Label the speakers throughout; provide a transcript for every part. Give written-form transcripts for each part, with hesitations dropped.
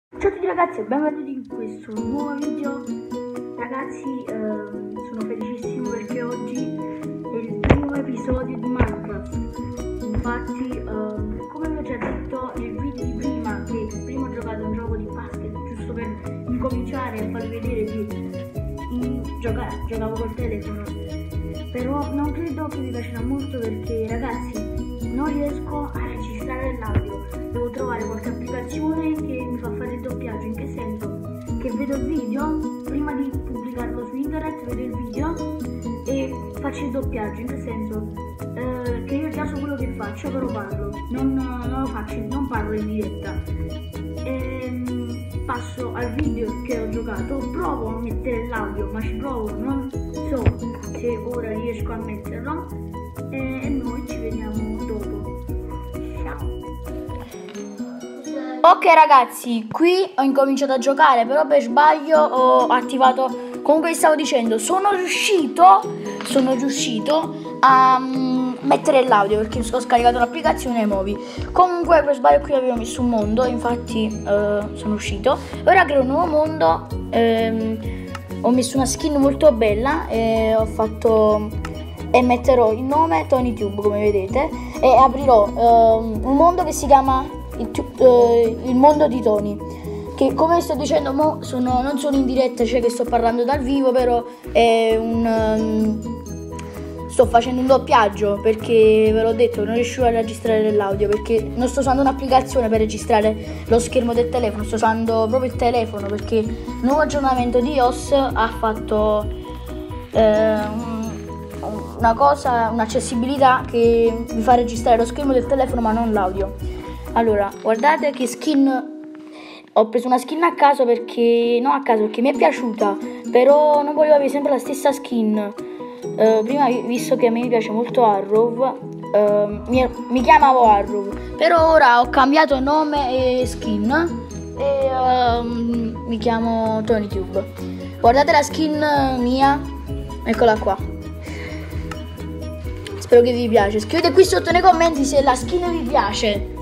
Speaker 1: Ciao a tutti ragazzi e benvenuti in questo nuovo video. Ragazzi, sono felicissimo perché oggi è il primo episodio di Minecraft. Infatti, come vi ho già detto nel video di prima, che prima ho giocato un gioco di basket giusto per incominciare a farvi vedere che giocavo col telefono, però non credo che vi piacerà molto perché ragazzi non riesco a registrare l'audio. Devo trovare qualche applicazione che mi fa fare il doppiaggio. In che senso? Che vedo il video, prima di pubblicarlo su internet vedo il video e faccio il doppiaggio. In che senso? Che io già so quello che faccio, però parlo, non lo faccio, non parlo in diretta. Passo al video che ho giocato, provo a mettere l'audio, ma ci provo, non so se ora riesco a metterlo, e noi ci vediamo dopo. Ciao.
Speaker 2: Ok ragazzi, qui ho incominciato a giocare, però per sbaglio ho attivato, comunque stavo dicendo, sono riuscito a mettere l'audio perché ho scaricato l'applicazione Movi. Comunque per sbaglio qui avevo messo un mondo, infatti sono uscito. Ora creo un nuovo mondo, ho messo una skin molto bella e ho fatto... e metterò il nome TonyTube, come vedete, e aprirò un mondo che si chiama il mondo di Tony, che come sto dicendo non sono in diretta, cioè che sto parlando dal vivo, però è sto facendo un doppiaggio perché ve l'ho detto, non riuscivo a registrare l'audio perché non sto usando un'applicazione per registrare lo schermo del telefono, sto usando proprio il telefono perché il nuovo aggiornamento di iOS ha fatto un'accessibilità che vi fa registrare lo schermo del telefono ma non l'audio. Allora, guardate che skin, ho preso una skin a caso perché mi è piaciuta, però non volevo avere sempre la stessa skin. Prima, visto che a me mi piace molto Arrow, mi chiamavo Arrow, però ora ho cambiato nome e skin e mi chiamo TonyTube. Guardate la skin mia, eccola qua. Spero che vi piace. Scrivete qui sotto nei commenti se la skin vi piace.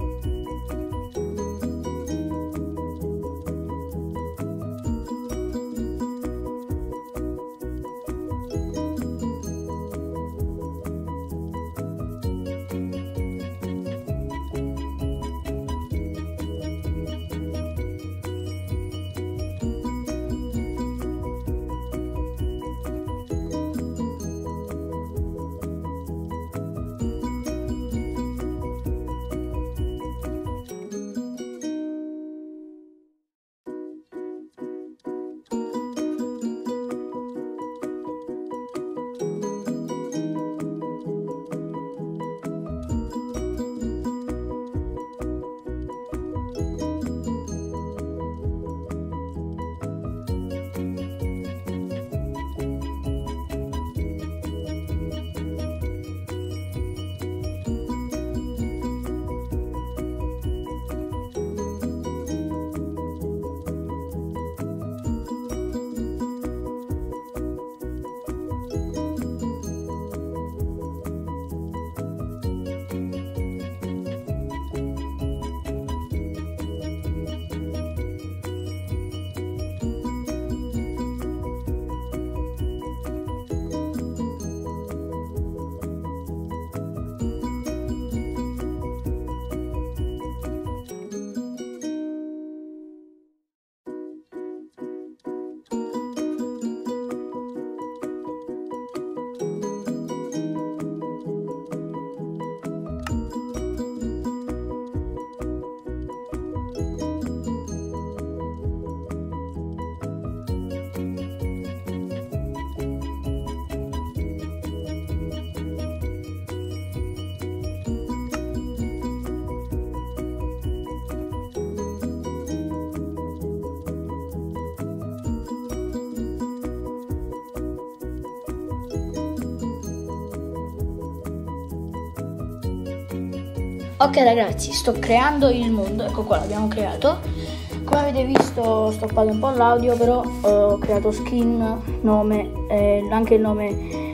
Speaker 2: Ok ragazzi, sto creando il mondo, ecco qua, l'abbiamo creato. Come avete visto, ho stoppato un po' l'audio, però ho creato skin, nome, anche il nome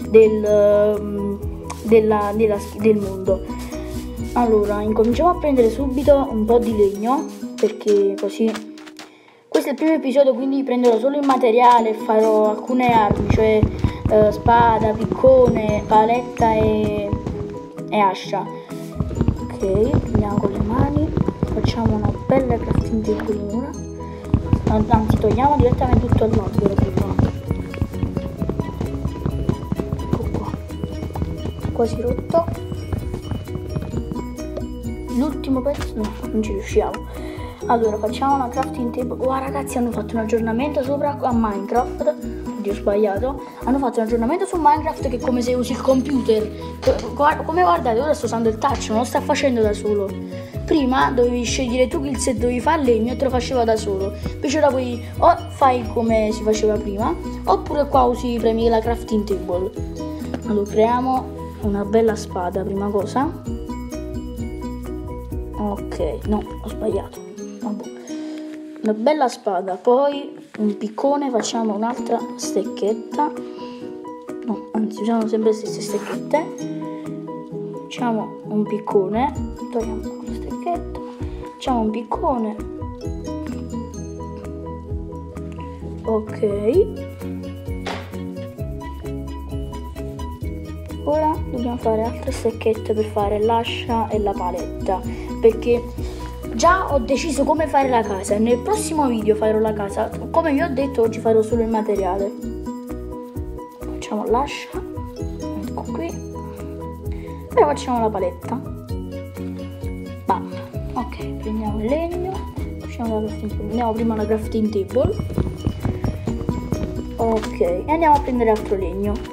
Speaker 2: del mondo. Allora, incominciamo a prendere subito un po' di legno, perché così questo è il primo episodio, quindi prenderò solo il materiale e farò alcune armi, cioè spada, piccone, paletta e ascia. Ok, prendiamo con le mani, facciamo una bella crafting table ora. Anzi, togliamo direttamente tutto all'albero prima. Ecco qua, quasi rotto. L'ultimo pezzo, no, non ci riusciamo. Allora, facciamo una crafting table. Wow, ragazzi, hanno fatto un aggiornamento sopra a Minecraft. Oddio, ho sbagliato. Hanno fatto un aggiornamento su Minecraft che è come se usi il computer. Come guardate, ora sto usando il touch, non lo sta facendo da solo. Prima dovevi scegliere tu che se dovevi fare legno e te lo faceva da solo. Invece ora poi o fai come si faceva prima, oppure qua usi premi la crafting table. Allora, creiamo una bella spada, prima cosa. Ok, no, ho sbagliato. Vabbè. Una bella spada, poi un piccone, facciamo un'altra stecchetta. No, anzi, usiamo sempre le stesse stecchette. Facciamo un piccone, togliamo la stecchetta, facciamo un piccone. Ok. Ora dobbiamo fare altre stecchette per fare l'ascia e la paletta, perché già ho deciso come fare la casa. Nel prossimo video farò la casa. Come vi ho detto, oggi farò solo il materiale. Facciamo l'ascia, ecco qui, e facciamo la paletta. Bam. Ok, prendiamo il legno, prendiamo prima la crafting table. Ok, e andiamo a prendere altro legno.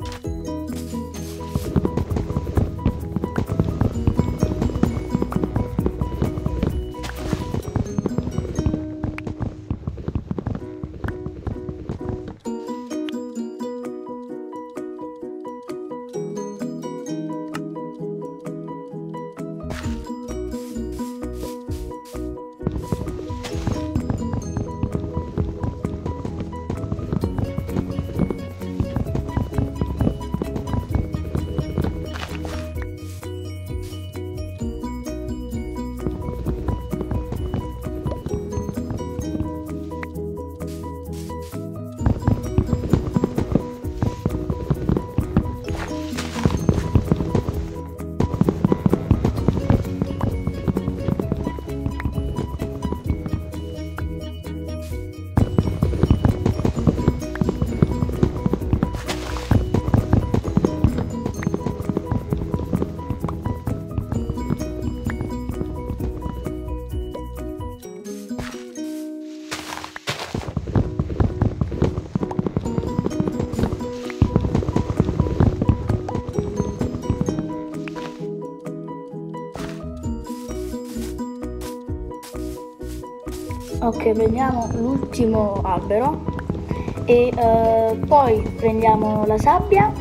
Speaker 2: Ok, prendiamo l'ultimo albero e poi prendiamo la sabbia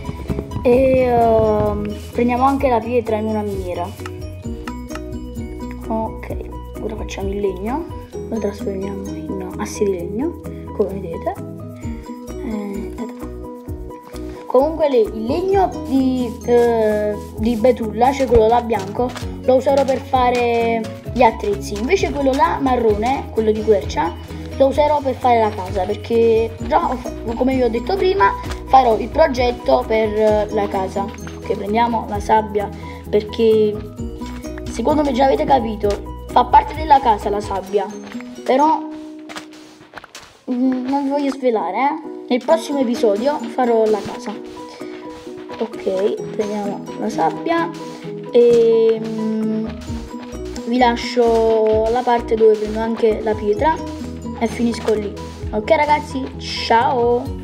Speaker 2: e prendiamo anche la pietra in una miniera. Ok, ora facciamo il legno, lo trasformiamo in assi di legno, come vedete. Comunque il legno di betulla, cioè quello là bianco, lo userò per fare gli attrezzi. Invece quello là marrone, quello di quercia, lo userò per fare la casa, perché già, come vi ho detto prima, farò il progetto per la casa. Ok, prendiamo la sabbia, perché secondo me già avete capito, fa parte della casa la sabbia, però non vi voglio svelare, Nel prossimo episodio farò la casa. Ok, prendiamo la sabbia e vi lascio la parte dove prendo anche la pietra e finisco lì. Ok ragazzi, ciao!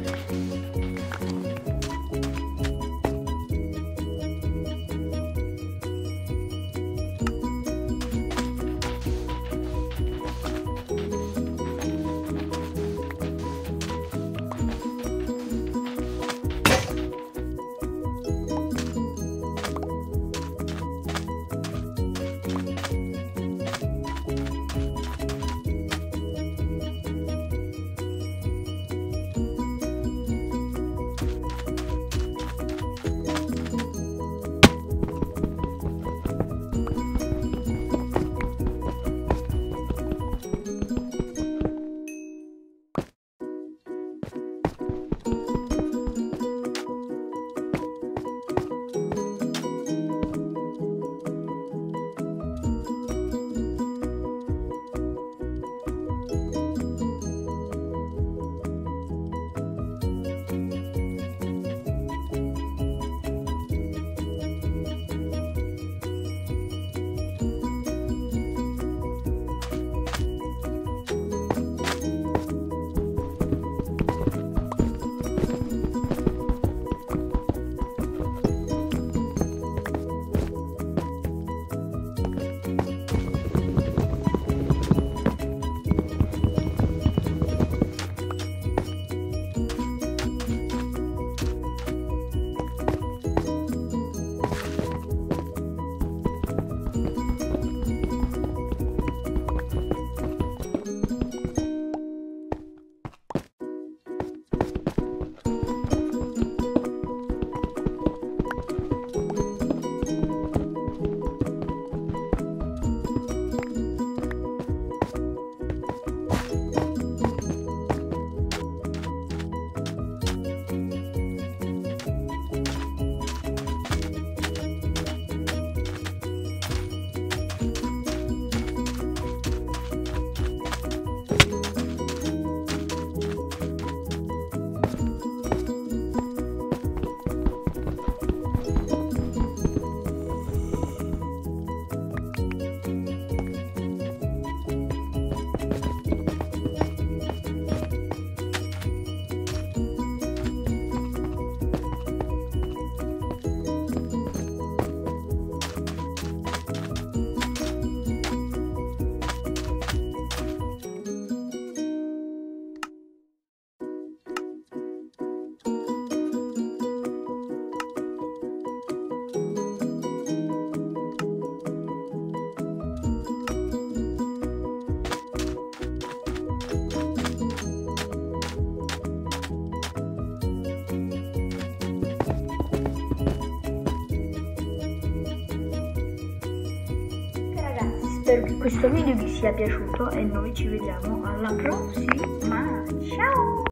Speaker 1: spero che questo video vi sia piaciuto e noi ci vediamo alla prossima. Ciao!